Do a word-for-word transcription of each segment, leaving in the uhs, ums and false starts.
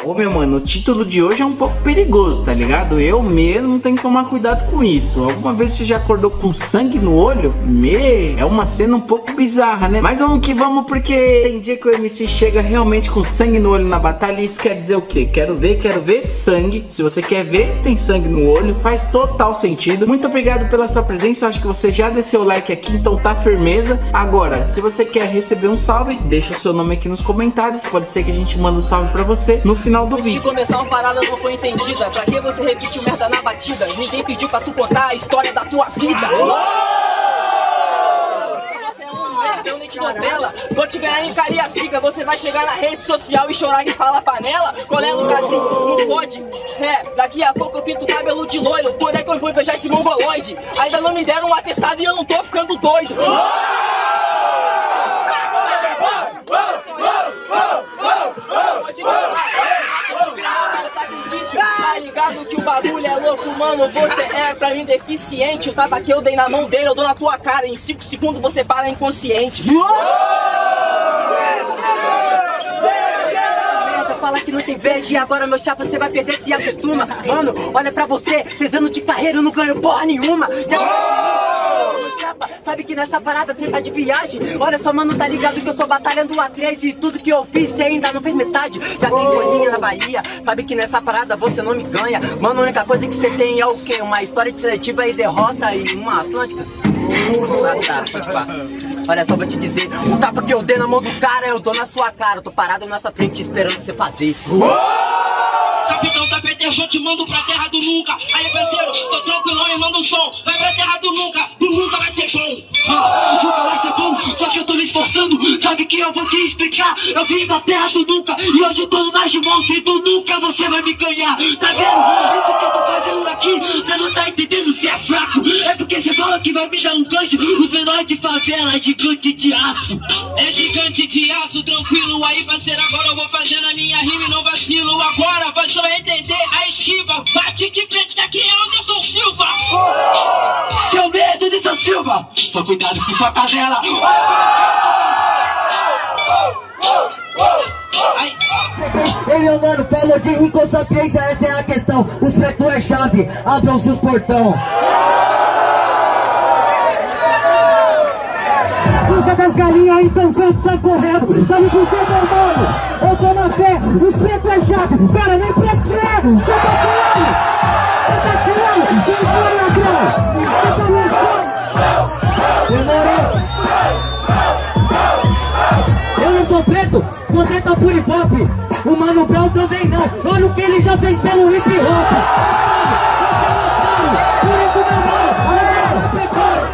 Ô meu mano, o título de hoje é um pouco perigoso, tá ligado? Eu mesmo tenho que tomar cuidado com isso. Alguma vez você já acordou com sangue no olho? Me, é uma cena um pouco bizarra, né? Mas vamos que vamos, porque tem dia que o M C chega realmente com sangue no olho na batalha. E isso quer dizer o quê? Quero ver, quero ver sangue. Se você quer ver, tem sangue no olho. Faz total sentido. Muito obrigado pela sua presença. Eu acho que você já desceu o like aqui, então tá firmeza. Agora, se você quer receber um salve, deixa o seu nome aqui nos comentários. Pode ser que a gente mande um salve pra você no final do vídeo. Se começar uma parada não foi entendida, pra que você repetiu merda na batida? Ninguém pediu pra tu contar a história da tua vida. Você é um merda, eu nem te dou dela. Vou te ganhar em Cariacica, você vai chegar na rede social e chorar e falar panela. Qual é, Lucasinho? Não fode? É, daqui a pouco eu pinto o cabelo de loiro. Por é que eu vou beijar esse mongoloide? Ainda não me deram um atestado e eu não tô ficando doido. Tá ligado que o bagulho é louco, mano? Você é pra mim deficiente. O tapa que eu dei na mão dele eu dou na tua cara. Em cinco segundos você para inconsciente. Fala que não tem vez e agora meu chapa você vai perder, se acostuma. Mano, olha pra você, seis anos de carreira eu não ganho porra nenhuma. Chapa, sabe que nessa parada você tá de viagem. Olha só, mano, tá ligado que eu tô batalhando a três e tudo que eu fiz você ainda não fez metade. Já tem bolinha na Bahia, sabe que nessa parada você não me ganha. Mano, a única coisa que você tem é o quê? Uma história de seletiva e derrota e uma Atlântica. Ah, tá, pode pá. Olha só, vou te dizer, o tapa que eu dei na mão do cara eu dou na sua cara. Eu tô parado na sua frente esperando você fazer. Capitão da P T, eu te mando pra terra do nunca. Aí, parceiro, tô tranquilão e mando um som. Vai pra terra do nunca, do nunca vai ser bom. Ah, nunca vai ser bom, só que eu tô me esforçando. Sabe que eu vou te explicar. Eu vim da terra do nunca e hoje eu tô mais de monstro. E do nunca você vai me ganhar. Tá vendo? Isso que eu tô fazendo aqui, você não tá entendendo se é fraco. É porque você fala que vai me dar um gancho. Os menores de favela é gigante de aço. É gigante de aço, tranquilo. Aí, parceiro, agora eu vou fazer na minha rima e não vacilo. Agora vai só entender a esquiva. Bate de frente, daqui é Anderson Silva. Seu medo, Anderson Silva. Só cuidado com sua cadela. Ei, meu mano, falou de inconsciência, essa é a questão. Os pretos é chave, abram seus portão. Fuga das galinhas, então canto, sai correndo. Sabe por que, meu mano? Eu tô na fé, os pretos é chave. Pera, nem preto você é, você tá tirando. Você tá tirando, quem foi, ladrão? Você tá lançando. Demorou. Eu não sou preto, você tá por hip hop. O Mano Brown também não. Olha o que ele já fez pelo hip hop. Por isso, meu mano, olha o pecado.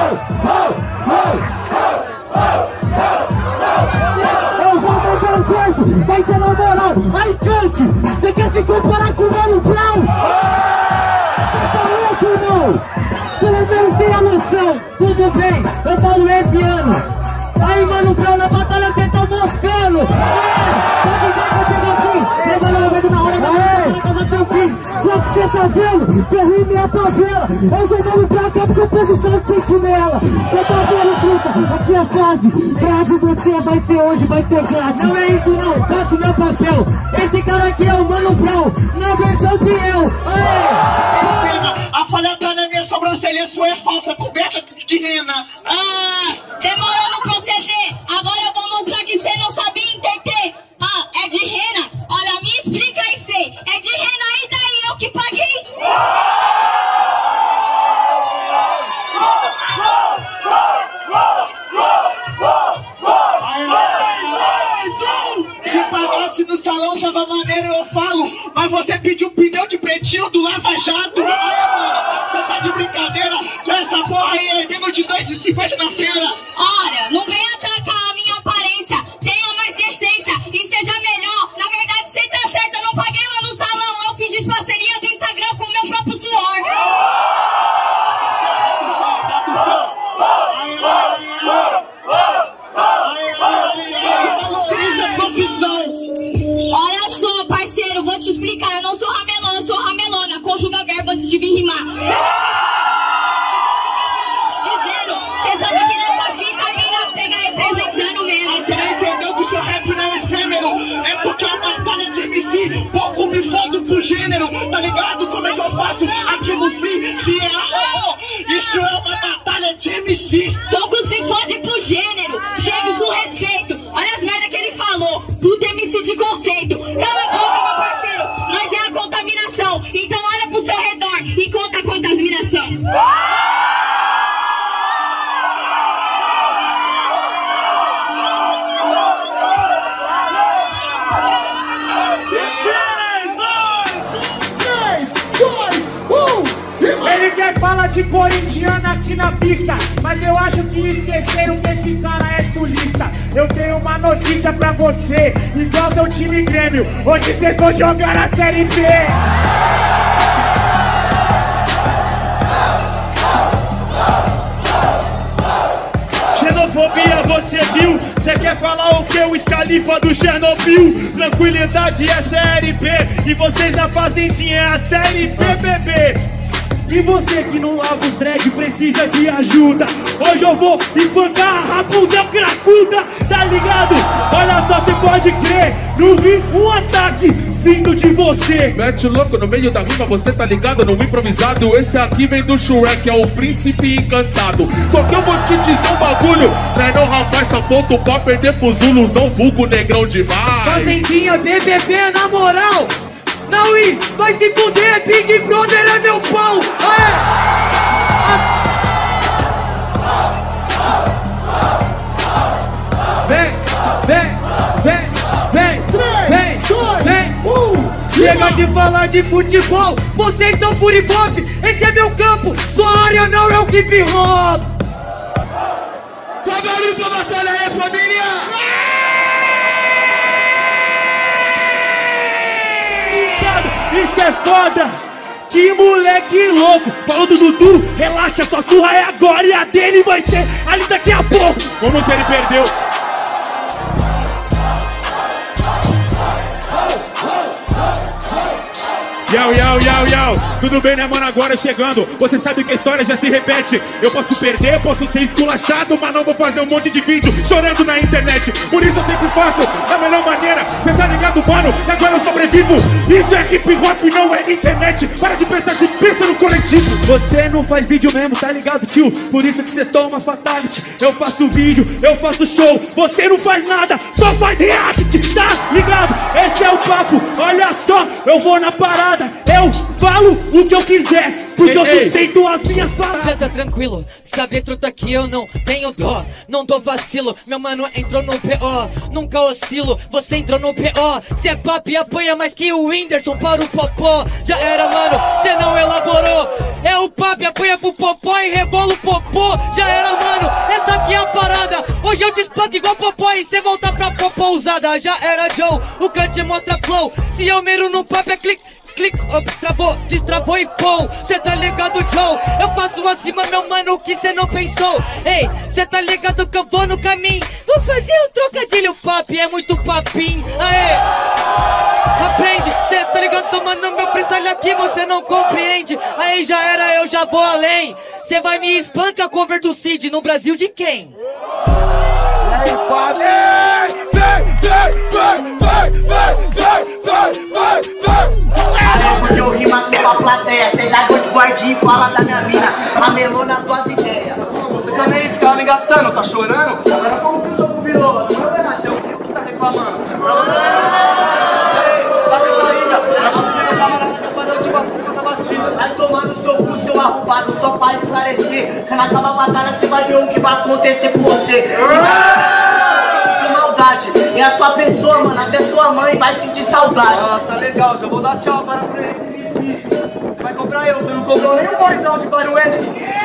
Eu vou mandar um verso, vai ser na moral. Aí cante, você quer se comparar com o Mano Brown? Você tá louco, irmão? Pelo menos tenha noção. Tudo bem, eu falo esse ano. Aí, Mano Brown, na batalha cê tá moscando. É, pode ver que eu chego assim. Trabalhando vendo na hora da música, vai seu fim. Só que cê tá vendo que eu rime a favela. Eu sou Mano Brown, que é porque eu posição de sentinela. Cê tá vendo, truta, aqui é a fase. Grave você, vai ser hoje, vai ser grátis. Não é isso não, faço meu papel. Esse cara aqui é o Mano Brown, na versão fiel. Aê! A falha tá na minha sobrancelha, sua é falsa, coberta de rena. Ah, demorou no proceder. Agora eu vou mostrar que cê não sabia entender. Ah, é de rena? Olha, me explica aí, Fê. É de rena aí, daí eu que paguei. Se pagasse no salão tava maneiro, eu falo. Mas você pediu pneu de pretinho do Lava Jato. Aí, mano, você tá de brincadeira. Com essa porra aí é menos de dois e cinquenta na feira. Olha, não vem atacar a minha aparência. Tenha mais decência e seja melhor. Na verdade, você tá certa, eu não paguei lá no salão. Eu fiz parceria do Instagram com o meu próprio suor. Olha só, parceiro, vou te explicar. Eu não sou ramelão, eu sou ramelona. Conjuga verbo antes de vir rimar. Dizendo, cê sabe que nessa fita vem na fala de corintiano aqui na pista, mas eu acho que esqueceram que esse cara é sulista. Eu tenho uma notícia pra você, igual seu time Grêmio, hoje vocês vão jogar a Série B. Xenofobia, você viu? Cê quer falar o que? O Scalifa do Chernobyl. Tranquilidade é Série B e vocês na fazendinha é a Série B, bebê. E você que não lava os dread precisa de ajuda. Hoje eu vou espancar a Rapunzel cracuda, tá ligado? Olha só, cê pode crer, não vi um ataque vindo de você. Mete louco no meio da rima, você tá ligado no improvisado. Esse aqui vem do Shrek, é o príncipe encantado. Só que eu vou te dizer um bagulho, treinou rapaz, tá ponto pra perder pro Zuluzão, vulgo negrão demais. Fazendinha B B B na moral. Não, e vai se fuder, Big Brother é meu pau. Aê! Vem, vem, vem, vem, vem, vem, uh! Chega de falar de futebol, vocês são furibop, esse é meu campo, sua área não é o hip hop. Trabalho pra batalha aí, família! Isso é foda! Que moleque louco! Falou do Dudu, relaxa, sua surra é agora e a dele vai ser ali daqui a pouco! Como se ele perdeu! Yau, yau, yau, yau, tudo bem né mano, agora chegando. Você sabe que a história já se repete. Eu posso perder, posso ser esculachado, mas não vou fazer um monte de vídeo chorando na internet. Por isso eu sempre faço da melhor maneira. Cê tá ligado mano, e agora eu sobrevivo. Isso é hip hop, não é internet. Para de pensar que pensa no coletivo. Você não faz vídeo mesmo, tá ligado tio? Por isso que você toma fatality. Eu faço vídeo, eu faço show. Você não faz nada, só faz react, tá ligado? Esse é o papo, olha só, eu vou na parada. Eu falo o que eu quiser, porque ei, eu sustento ei. as minhas palavras. Já tá tranquilo, sabe truta que eu não tenho dó. Não dou vacilo, meu mano entrou no P O. Nunca oscilo, você entrou no P O. Cê é papi, apanha mais que o Whindersson para o popó. Já era mano, cê não elaborou. É o papi, apanha pro popó e rebola o popô. Já era mano, essa aqui é a parada. Hoje eu te espanco igual popó e cê volta pra popó usada. Já era Joe, o cante mostra flow. Se eu miro no papi é clique. Clique, obstravou, destravou e pô. Cê tá ligado, Joe? Eu passo acima, meu mano, o que cê não pensou? Ei, cê tá ligado que eu vou no caminho. Vou fazer um trocadilho, papi, é muito papinho. Aê, aprende, cê tá ligado, mano, meu freestyle aqui você não compreende. Aí já era, eu já vou além. Cê vai me espancar cover do Cid no Brasil de quem? E aí, papi? Vem, vem, vem, vem, vem, vem, vem, vem. Porque eu rimo aqui pra plateia. Cê já gosta de guardinha e fala da minha mina. Ramelou nas tuas ideias. Você também ficava me gastando, tá chorando? Agora como que o jogo virou? Não é o Benachão, o que tá reclamando? Pra você tá sem saída. Pra você que tava na campanha de cima da batida. Vai tomar no seu cu, seu arrombado, só pra esclarecer. Que na cama batalha você vai ver o que vai acontecer com você. Que maldade. E a sua pessoa, mano, até sua mãe vai sentir saudade. Nossa, legal, já vou dar tchau agora pra esse M C. Você vai cobrar eu, você não cobrou nem um boizão de Barueri.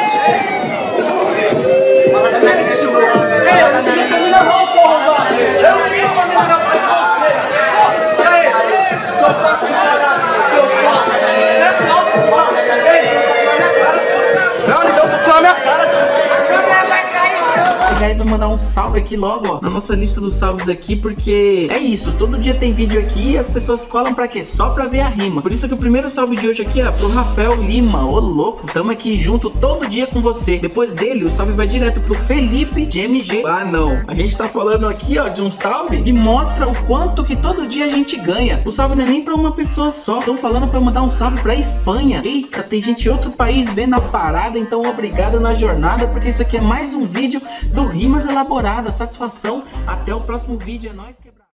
Fala da minha vida de louco. Ei, eu não sei se mina não, sou arrombado. Eu não sei se mina não pra você. E aí, seu faço de chorar, seu faço. Você falso, fala. Ei, na minha cara, tio. Não, então você na minha cara, tio. E aí, vou mandar um salve aqui logo, ó, na nossa lista dos salves aqui, porque é isso, todo dia tem vídeo aqui e as pessoas colam pra quê? Só pra ver a rima. Por isso que o primeiro salve de hoje aqui é pro Rafael Lima, ô louco, estamos aqui junto todo dia com você. Depois dele, o salve vai direto pro Felipe de M G. Ah não, a gente tá falando aqui, ó, de um salve que mostra o quanto que todo dia a gente ganha. O salve não é nem pra uma pessoa só, estão falando pra eu mandar um salve pra Espanha. Eita, tem gente de outro país vendo a parada, então obrigado na jornada, porque isso aqui é mais um vídeo do Rimas Elaboradas. Satisfação, até o próximo vídeo, é nóis que...